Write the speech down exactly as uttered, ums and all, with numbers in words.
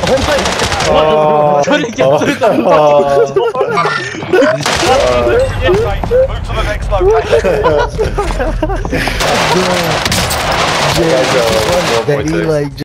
Oh my god. Trying to get through that fucking door. Move to the next location. Yeah, Guys, uh, that he like